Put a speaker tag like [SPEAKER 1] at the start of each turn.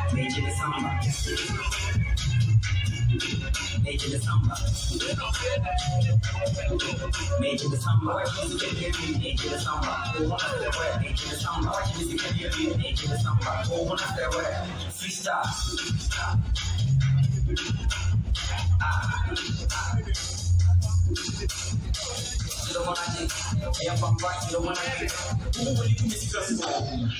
[SPEAKER 1] Major the samba. Major the samba. Major the samba. Major the samba. Oh, one of the way. Major the samba. Major the samba. Oh, one of the way. Freestyle. You don't wanna take. Yeah, I'm right. You don't wanna take. Who will you miss just for?